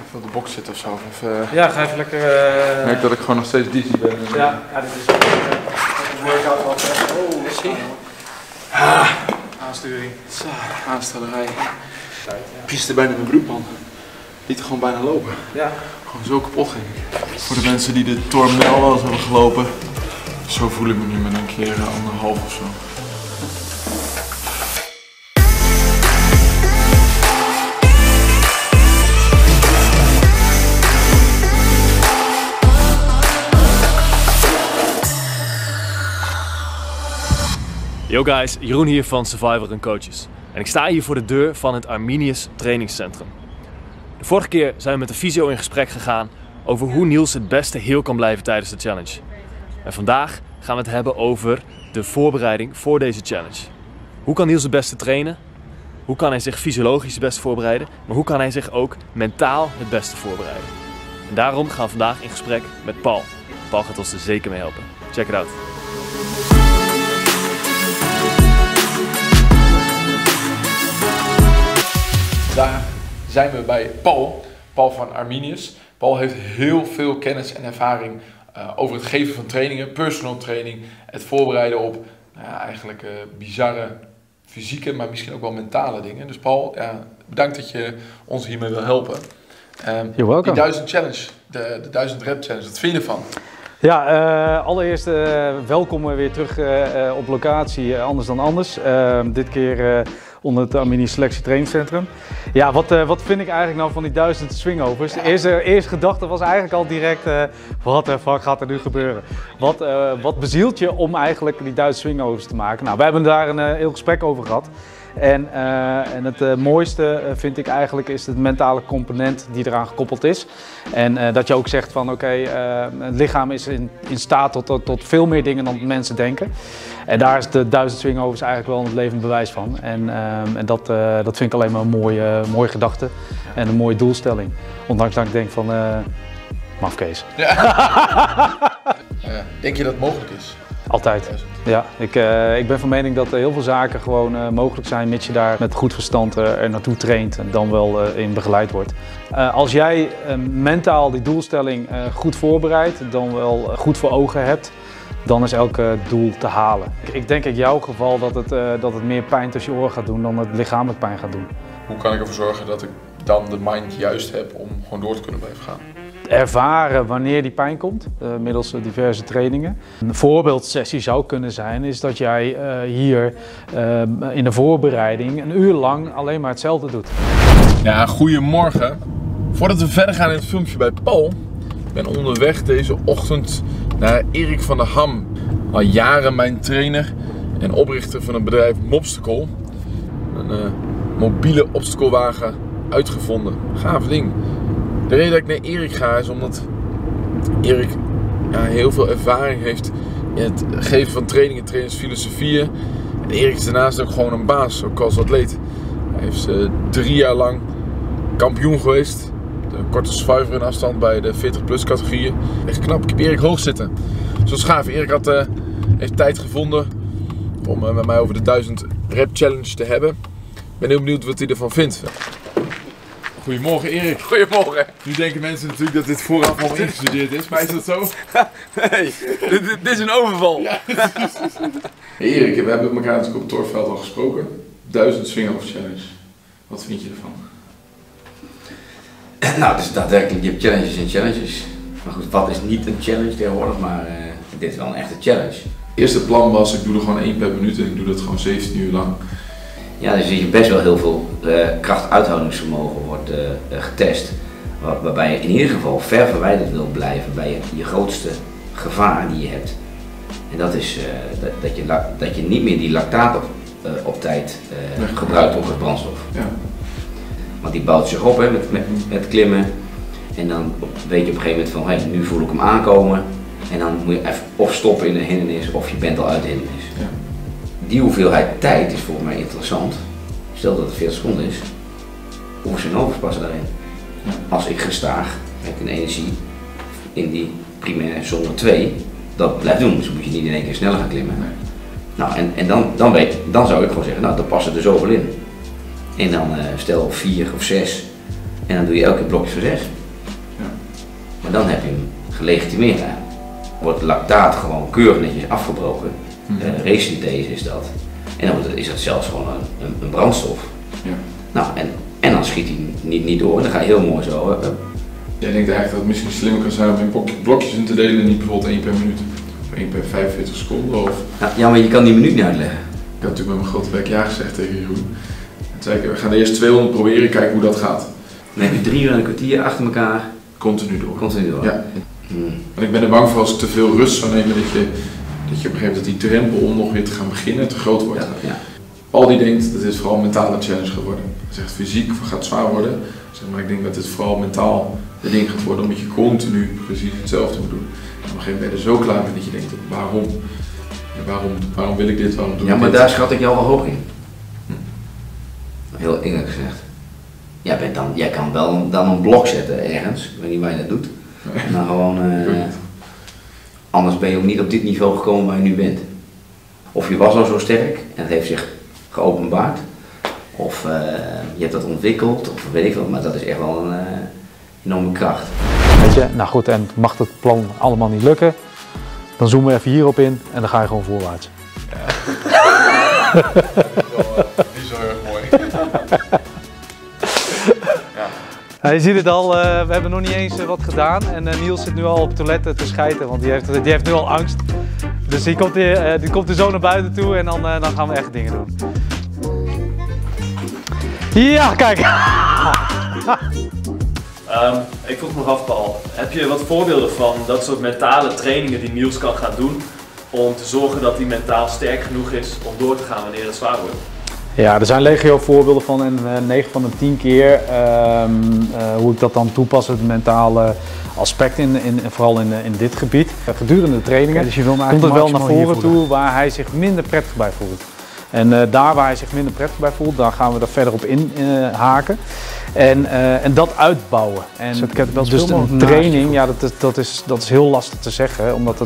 Even op de box zitten of zo. Of even, Ja, ga even lekker... Ik merk dat ik gewoon nog steeds dizzy ben. Ja, dit is een workout wat... Zie. Aansturing. Zo, aanstellerij. Piste bijna mijn broek, man. Liet er gewoon bijna lopen. Ja. Gewoon zo kapot ging ik. Voor de mensen die de Tourmalet wel eens hebben gelopen. Zo voel ik me nu met een keer 1,5 of zo. Yo guys, Jeroen hier van Survivor & Coaches. En ik sta hier voor de deur van het Arminius trainingscentrum. De vorige keer zijn we met de fysio in gesprek gegaan over hoe Niels het beste heel kan blijven tijdens de challenge. En vandaag gaan we het hebben over de voorbereiding voor deze challenge. Hoe kan Niels het beste trainen? Hoe kan hij zich fysiologisch het beste voorbereiden? Maar hoe kan hij zich ook mentaal het beste voorbereiden? En daarom gaan we vandaag in gesprek met Paul. Paul gaat ons er zeker mee helpen. Check it out. Daar zijn we bij Paul van Arminius. Paul heeft heel veel kennis en ervaring over het geven van trainingen, personal training, het voorbereiden op eigenlijk bizarre fysieke, maar misschien ook wel mentale dingen. Dus Paul, bedankt dat je ons hiermee wil helpen. You're welcome. Die 1000 challenge, de 1000 rep challenge, wat vind je ervan? Ja, allereerst welkom weer terug op locatie, anders dan anders. Dit keer onder het Arminius Selectie Trainingscentrum. Ja, wat vind ik eigenlijk nou van die 1000 swingovers? De eerste gedachte was eigenlijk al direct, wat de fuck gaat er nu gebeuren? Wat bezielt je om eigenlijk die 1000 swingovers te maken? Nou, we hebben daar een heel gesprek over gehad. En het mooiste vind ik eigenlijk is het mentale component die eraan gekoppeld is. En dat je ook zegt van oké, het lichaam is in staat tot veel meer dingen dan mensen denken. En daar is de 1000 swingovers eigenlijk wel een levend bewijs van. En dat vind ik alleen maar een mooie gedachte en een mooie doelstelling. Ondanks dat ik denk van, mafkees. Ja. Denk je dat het mogelijk is? Altijd. Ja, ik ben van mening dat heel veel zaken gewoon mogelijk zijn mits je daar met goed verstand er naartoe traint en dan wel in begeleid wordt. Als jij mentaal die doelstelling goed voorbereidt, dan wel goed voor ogen hebt, dan is elk doel te halen. Ik denk in jouw geval dat het meer pijn tussen je oren gaat doen dan het lichamelijk pijn gaat doen. Hoe kan ik ervoor zorgen dat ik dan de mind juist heb om gewoon door te kunnen blijven gaan? Ervaren wanneer die pijn komt, middels diverse trainingen. Een voorbeeldsessie zou kunnen zijn, is dat jij hier in de voorbereiding een uur lang alleen maar hetzelfde doet. Ja, goedemorgen. Voordat we verder gaan in het filmpje bij Paul, ik ben onderweg deze ochtend naar Erik van der Ham. Al jaren mijn trainer en oprichter van het bedrijf Mobstacle. Een mobiele obstaclewagen uitgevonden. Gaaf ding. De reden dat ik naar Erik ga is omdat Erik heel veel ervaring heeft in het geven van trainingen, trainingsfilosofieën. En Erik is daarnaast ook gewoon een baas, ook als atleet. Hij is 3 jaar lang kampioen geweest. De korte survivor in afstand bij de 40+ categorieën. Echt knap, ik heb Erik hoog zitten. Dus dat is gaaf. Erik heeft tijd gevonden om met mij over de 1000 rep challenge te hebben. Ik ben heel benieuwd wat hij ervan vindt. Goedemorgen Erik. Goedemorgen. Nu denken mensen natuurlijk dat dit vooraf al ingestudeerd is, maar is dat zo? Nee, dit is een overval. Ja. Hey Erik, we hebben elkaar natuurlijk op het Torveld al gesproken. 1000 swing-off challenge. Wat vind je ervan? Nou, het is daadwerkelijk, je hebt challenges en challenges. Maar goed, wat is niet een challenge tegenwoordig, maar dit is wel een echte challenge. Het eerste plan was, ik doe er gewoon 1 per minuut en ik doe dat gewoon 17 uur lang. Ja, dus zie je best wel heel veel krachtuithoudingsvermogen wordt getest. Waarbij je in ieder geval ver verwijderd wil blijven bij je grootste gevaar die je hebt. En dat is dat je niet meer die lactaat op tijd gebruikt als brandstof. Ja. Want die bouwt zich op hè, met klimmen. En dan weet je op een gegeven moment van, hey, nu voel ik hem aankomen. En dan moet je even of stoppen in een hindernis of je bent al uit de hindernis. Ja. Die hoeveelheid tijd is volgens mij interessant. Stel dat het 40 seconden is. Hoeveel synovers passen daarin? Ja. Als ik gestaag met een energie in die primaire zone 2 dat blijft doen. Dus dan moet je niet in één keer sneller gaan klimmen. Nee. Nou, en dan zou ik gewoon zeggen, nou dan passen er zoveel in. En dan stel 4 of 6 en dan doe je elke keer blokjes van 6. En dan heb je hem gelegitimeerd aan. Wordt lactaat gewoon keurig netjes afgebroken. Resynthese is dat. En dan is dat zelfs gewoon een brandstof. Ja. Nou, en dan schiet hij niet door. Dan ga je heel mooi zo. Jij denkt eigenlijk dat het misschien slimmer kan zijn om in blokjes in te delen en niet bijvoorbeeld 1 per minuut of 1 per 45 seconden? Of... Ja, maar je kan die minuut niet uitleggen. Ik had natuurlijk met mijn grote bek ja gezegd tegen Jeroen. En zei ik, we gaan eerst 200 proberen, kijken hoe dat gaat. Dan heb je 3 uur en een kwartier achter elkaar. Continu door. Continu door. Ja. En ik ben er bang voor als ik te veel rust zou nemen, dat je op een gegeven moment die drempel om nog weer te gaan beginnen te groot wordt. Ja. Paul die denkt dat dit vooral een mentale challenge gaat worden. Hij zegt fysiek gaat zwaar worden, zeg maar ik denk dat dit vooral mentaal de ding gaat worden, omdat je continu precies hetzelfde moet doen. En op een gegeven moment ben je er zo klaar mee dat je denkt, waarom? Ja, waarom wil ik dit? Waarom doe ik maar dit? daar schat ik jou wel hoog in. Heel eerlijk gezegd. Jij kan wel dan een blok zetten ergens, ik weet niet waar je dat doet. En dan gewoon, anders ben je ook niet op dit niveau gekomen waar je nu bent. Of je was al zo sterk en het heeft zich geopenbaard. Of je hebt dat ontwikkeld, of weet ik wat, maar dat is echt wel een enorme kracht. Weet je, nou goed, en mag het plan allemaal niet lukken, dan zoomen we even hierop in en dan ga je gewoon voorwaarts. Ja. Die is wel heel erg mooi. Ja, je ziet het al, we hebben nog niet eens wat gedaan en Niels zit nu al op het toilet te schijten, want die heeft nu al angst. Dus die komt er zo naar buiten toe en dan gaan we echt dingen doen. Ja, kijk! Ik vroeg me nog af, Paul, heb je wat voorbeelden van dat soort mentale trainingen die Niels kan gaan doen om te zorgen dat hij mentaal sterk genoeg is om door te gaan wanneer het zwaar wordt? Ja, er zijn legio voorbeelden van en 9 van de 10 keer hoe ik dat dan toepas, het mentale aspect vooral in dit gebied. Gedurende de trainingen dus komt het wel naar voren toe waar hij zich minder prettig bij voelt. En daar waar hij zich minder prettig bij voelt, daar gaan we er verder op inhaken. En dat uitbouwen. En dus een training, ja, dat is heel lastig te zeggen, omdat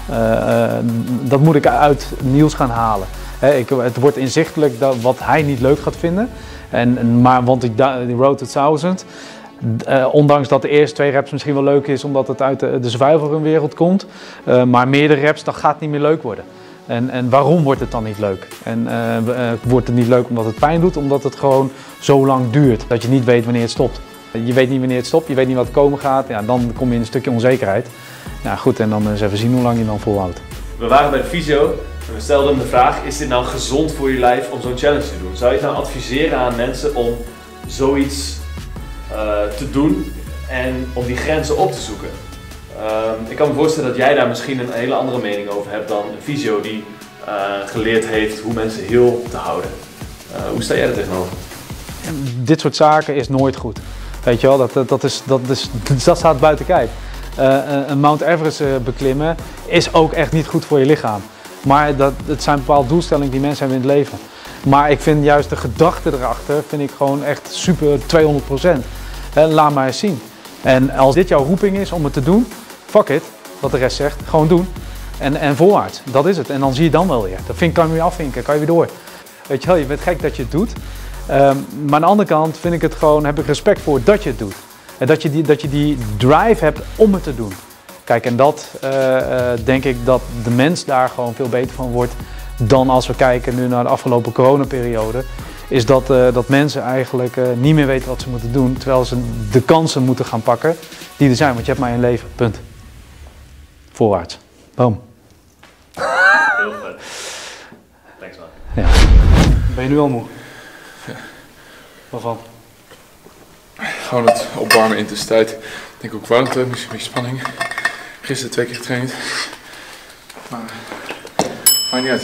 dat moet ik uit Niels gaan halen. Het wordt inzichtelijk wat hij niet leuk gaat vinden. Want die Road to 1000, ondanks dat de eerste 2 reps misschien wel leuk is omdat het uit de survival wereld komt, maar meerdere reps, dat gaat niet meer leuk worden. En waarom wordt het dan niet leuk? Wordt het niet leuk omdat het pijn doet, omdat het gewoon zo lang duurt dat je niet weet wanneer het stopt. Je weet niet wanneer het stopt, je weet niet wat er komen gaat, ja, dan kom je in een stukje onzekerheid. Ja, goed, en dan eens even zien hoe lang je dan volhoudt. We waren bij de fysio en we stelden hem de vraag, is dit nou gezond voor je lijf om zo'n challenge te doen? Zou je het nou adviseren aan mensen om zoiets te doen en om die grenzen op te zoeken? Ik kan me voorstellen dat jij daar misschien een hele andere mening over hebt dan een fysio die geleerd heeft hoe mensen heel te houden. Hoe sta jij er tegenover? Dit soort zaken is nooit goed. Weet je wel, dat staat buiten kijf. Een Mount Everest beklimmen is ook echt niet goed voor je lichaam. Maar het zijn bepaalde doelstellingen die mensen hebben in het leven. Maar ik vind juist de gedachte erachter vind ik gewoon echt super 200%. Laat maar eens zien. En als dit jouw roeping is om het te doen, fuck it, wat de rest zegt, gewoon doen. En voorwaarts, dat is het. En dan zie je dan wel weer. Dat kan je weer afvinken, kan je weer door. Weet je wel, je bent gek dat je het doet. Maar aan de andere kant vind ik het gewoon, heb ik respect voor dat je het doet. En dat je die drive hebt om het te doen. Kijk, en dat denk ik dat de mens daar gewoon veel beter van wordt dan als we kijken nu naar de afgelopen coronaperiode. Is dat mensen eigenlijk niet meer weten wat ze moeten doen, terwijl ze de kansen moeten gaan pakken die er zijn. Want je hebt maar 1 leven, punt. Voorwaarts. Boom. Heel vet. Thanks man. Ja. Ben je nu al moe? Ja. Waarvan? Gewoon het opwarmen, intensiteit. Ik denk ook warmte, misschien een beetje spanning. Gisteren 2 keer getraind. Maar maakt niet uit.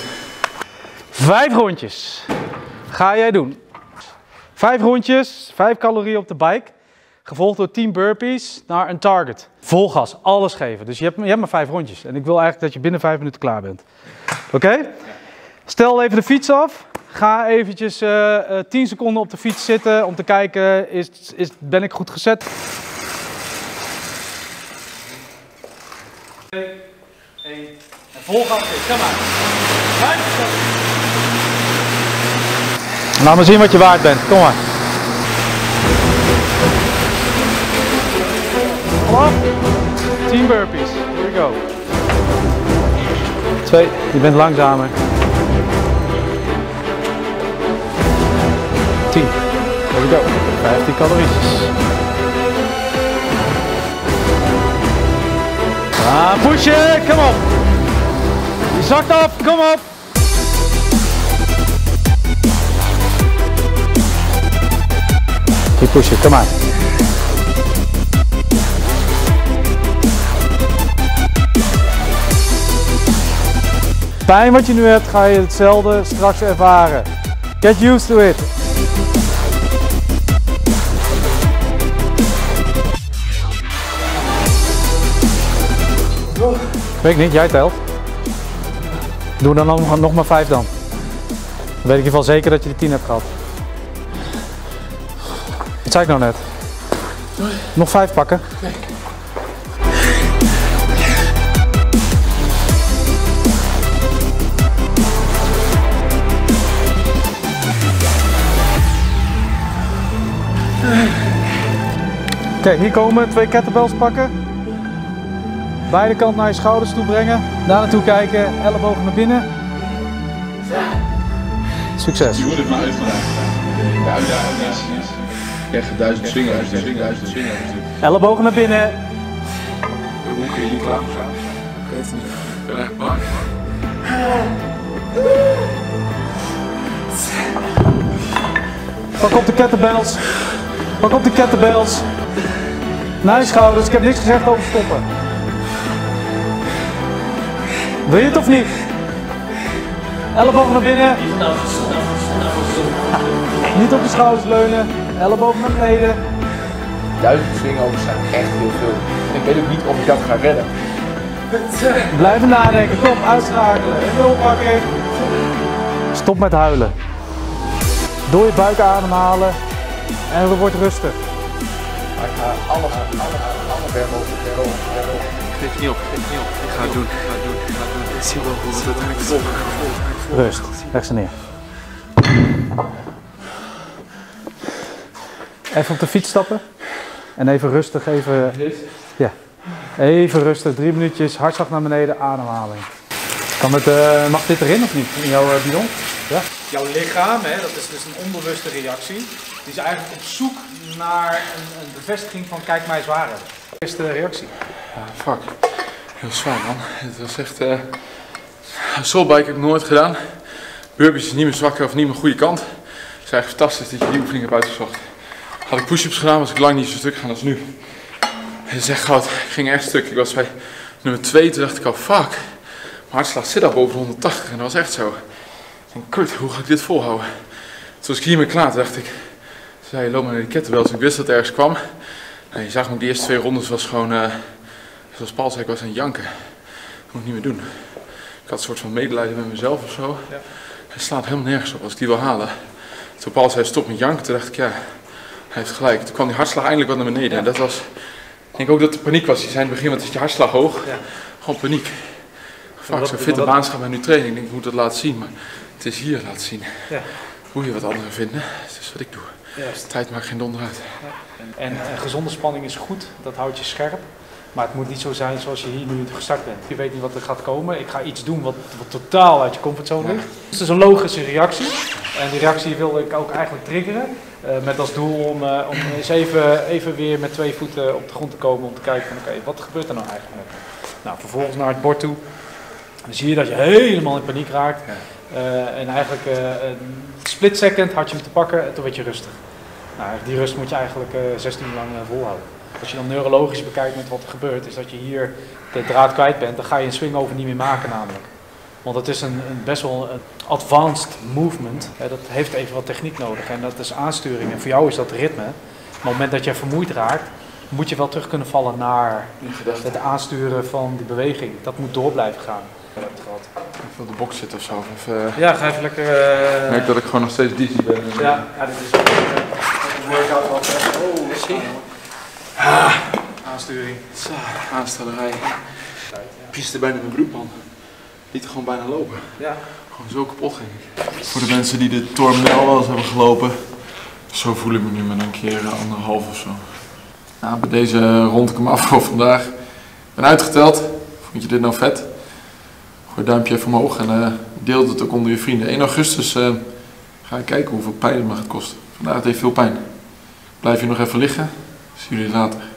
5 rondjes. Ga jij doen. 5 rondjes, 5 calorieën op de bike. Gevolgd door 10 burpees naar een target. Vol gas, alles geven. Dus je hebt maar 5 rondjes. En ik wil eigenlijk dat je binnen 5 minuten klaar bent. Oké? Ja. Stel even de fiets af. Ga eventjes 10 seconden op de fiets zitten om te kijken, ben ik goed gezet? 2, 1 en vol gas. Kom maar. 5. Laat maar zien wat je waard bent. Kom maar. Kom op. 10 burpees. Here we go. 2, je bent langzamer. 10. Here we go. 15 calorietjes. Pushen, kom op. Je zakt af, kom op. Keep pushing, come on. Pijn wat je nu hebt, ga je hetzelfde straks ervaren. Get used to it. Weet ik niet, jij telt. Doe dan nog maar 5 dan. Dan weet ik in ieder geval zeker dat je de 10 hebt gehad. Wat zei ik nou net? Nog 5 pakken. Nee. Oké, hier komen 2 kettlebells pakken. Beide kanten naar je schouders toe brengen. Daar naartoe kijken, ellebogen naar binnen. Succes. Je moet het maar uitvragen. Ja, ik krijg 1000 swingers. Ellebogen naar binnen. Hoe kun je hier klaar voor zijn? Ik weet het niet. Ik ben echt bang. Pak op de kettlebells. Pak op de kettlebells. Naar je schouders. Ik heb niks gezegd over stoppen. Wil je het of niet? Ellebogen naar binnen. Niet op de schouders leunen. Ellebogen naar beneden. 1000 swingovers zijn echt heel veel. En ik weet ook niet of ik dat ga redden. Blijven nadenken. Kom, uitschakelen. En nul pakken. Stop met huilen. Door je buik ademhalen. En het wordt rustig. Maar ik ga alles vermogen. Geef niet op. Ik ga het doen. Ik zie wel hoe het uiteindelijk vol. Rust. Leg ze neer. Even op de fiets stappen. En even rustig, ja. Even rustig, 3 minuutjes, hartslag naar beneden, ademhaling. Mag dit erin of niet, in jouw bidon? Ja? Jouw lichaam, dat is dus een onbewuste reactie. Die is eigenlijk op zoek naar een bevestiging van kijk mij zwaar hebben. Eerste reactie. Ja, fuck. Heel zwaar man. Het was echt... soulbike heb ik nooit gedaan. Burpees is niet mijn zwakke of niet mijn goede kant. Het is eigenlijk fantastisch dat je die oefening hebt uitgezocht. Had ik push-ups gedaan, was ik lang niet zo stuk gegaan als nu. Het is echt goud. Ik ging echt stuk. Ik was bij nummer 2, toen dacht ik al fuck. Mijn hartslag zit al boven de 180 en dat was echt zo. En kut, hoe ga ik dit volhouden? Toen was ik hiermee klaar, toen dacht ik. Toen zei je, loop maar naar die kettlebells. Ik wist dat het ergens kwam. En je zag me, die eerste 2 rondes was gewoon, zoals Paul zei, ik was aan het janken. Dat moet ik niet meer doen. Ik had een soort van medelijden met mezelf of zo. Ja. Het slaat helemaal nergens op als ik die wil halen. Toen Paul zei stop met janken, toen dacht ik ja, hij heeft gelijk. Toen kwam die hartslag eindelijk wat naar beneden. Ja. En dat was, ik denk ook dat er paniek was. Die zei in het begin, wat is je hartslag hoog? Ja. Gewoon paniek. Fuck, zo'n fitte baanschap bij nu training. Ik denk, ik moet dat laten zien, maar het is hier laten zien. Ja. Hoe je wat anderen vinden, dat is wat ik doe. Juist. Tijd maakt geen donder uit. Ja. En gezonde spanning is goed, dat houdt je scherp. Maar het moet niet zo zijn zoals je hier nu gestart bent. Je weet niet wat er gaat komen. Ik ga iets doen wat totaal uit je comfortzone ligt. Dus het is een logische reactie. En die reactie wilde ik ook eigenlijk triggeren. Met als doel om eens even weer met 2 voeten op de grond te komen. Om te kijken van oké, wat gebeurt er nou eigenlijk? Nou, vervolgens naar het bord toe. Dan zie je dat je helemaal in paniek raakt. En eigenlijk split second had je hem te pakken en toen werd je rustig. Nou, die rust moet je eigenlijk 16 uur lang volhouden. Als je dan neurologisch bekijkt met wat er gebeurt, is dat je hier de draad kwijt bent, dan ga je een swingover niet meer maken namelijk. Want het is een best wel een advanced movement, dat heeft even wat techniek nodig en dat is aansturing. En voor jou is dat ritme. Op het moment dat je vermoeid raakt, moet je wel terug kunnen vallen naar het aansturen van die beweging. Dat moet door blijven gaan. Even op de box zitten of zo. Ja, ga even lekker... Ik merk dat ik gewoon nog steeds dizzy ben. Ja, dit is een workout wat... Oh, zie je? Aansturing. Zo, aanstellerij. Piste bijna mijn broek man. Liet gewoon bijna lopen. Ja. Gewoon zo kapot ging ik. Voor de mensen die de Tourmalet wel eens hebben gelopen. Zo voel ik me nu met een keer 1,5 of zo. Nou, bij deze rond ik hem af voor vandaag. ben uitgeteld. Vond je dit nou vet? Gooi een duimpje even omhoog en deel het ook onder je vrienden. 1 augustus ga ik kijken hoeveel pijn het me gaat kosten. Vandaag heeft veel pijn. Blijf je nog even liggen. Zie jullie later.